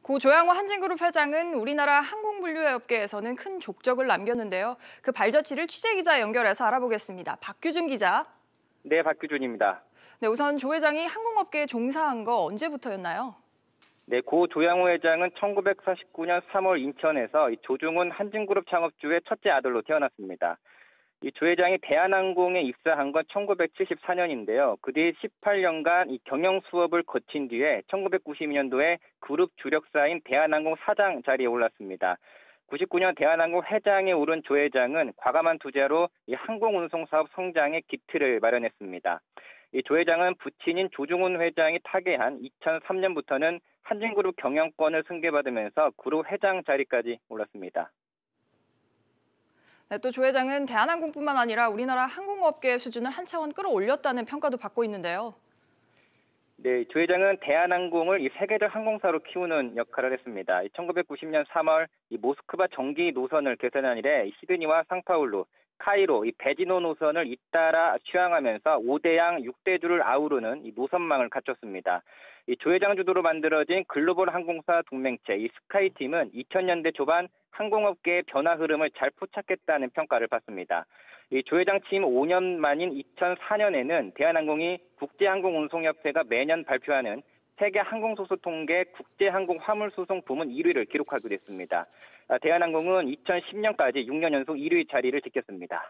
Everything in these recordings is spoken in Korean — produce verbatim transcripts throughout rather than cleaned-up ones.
고 조양호 한진그룹 회장은 우리나라 항공분류업계에서는 큰 족적을 남겼는데요. 그 발자취를 취재기자 연결해서 알아보겠습니다. 박규준 기자. 네, 박규준입니다. 네, 우선 조 회장이 항공업계에 종사한 거 언제부터였나요? 네, 고 조양호 회장은 천구백사십구 년 삼월 인천에서 조중훈 한진그룹 창업주의 첫째 아들로 태어났습니다. 이 조 회장이 대한항공에 입사한 건 천구백칠십사 년인데요. 그 뒤 십팔 년간 이 경영 수업을 거친 뒤에 천구백구십이 년도에 그룹 주력사인 대한항공 사장 자리에 올랐습니다. 구십구 년 대한항공 회장에 오른 조 회장은 과감한 투자로 이 항공운송 사업 성장의 기틀을 마련했습니다. 이 조 회장은 부친인 조중훈 회장이 타계한 이천삼 년부터는 한진그룹 경영권을 승계받으면서 그룹 회장 자리까지 올랐습니다. 네, 또 조 회장은 대한항공뿐만 아니라 우리나라 항공업계의 수준을 한 차원 끌어올렸다는 평가도 받고 있는데요. 네, 조 회장은 대한항공을 이 세계적 항공사로 키우는 역할을 했습니다. 천구백구십 년 삼월 이 모스크바 정기 노선을 개선한 이래 시드니와 상파울루, 카이로, 이 베지노 노선을 잇따라 취항하면서 오 대양 육 대주를 아우르는 이 노선망을 갖췄습니다. 이 조 회장 주도로 만들어진 글로벌 항공사 동맹체 이 스카이팀은 이천 년대 초반 항공업계의 변화 흐름을 잘 포착했다는 평가를 받습니다. 이 조 회장 취임 오 년 만인 이천사 년에는 대한항공이 국제항공운송협회가 매년 발표하는 세계 항공소수 통계 국제항공 화물소송 부문 일 위를 기록하기도 했습니다. 대한항공은 이천십 년까지 육 년 연속 일 위 자리를 지켰습니다.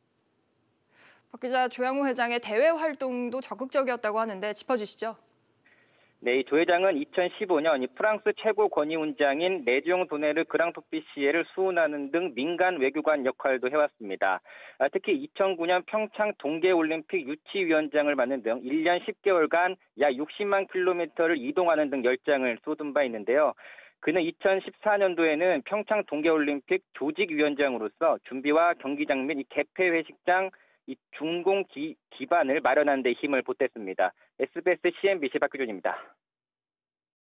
박 기자, 조양호 회장의 대외 활동도 적극적이었다고 하는데 짚어주시죠. 네, 조 회장은 이천십오 년 프랑스 최고 권위훈장인 레지옹 도네르 그랑토피시에를 수훈하는 등 민간 외교관 역할도 해왔습니다. 특히 이천구 년 평창 동계올림픽 유치위원장을 맡는 등 일 년 십 개월간 약 육십만 킬로미터를 이동하는 등 열장을 쏟은 바 있는데요. 그는 이천십사 년도에는 평창 동계올림픽 조직위원장으로서 준비와 경기장 및 개폐 회식장 이 준공 기, 기반을 마련하는 데 힘을 보탰습니다. 에스비에스 씨엔비씨 박규준입니다.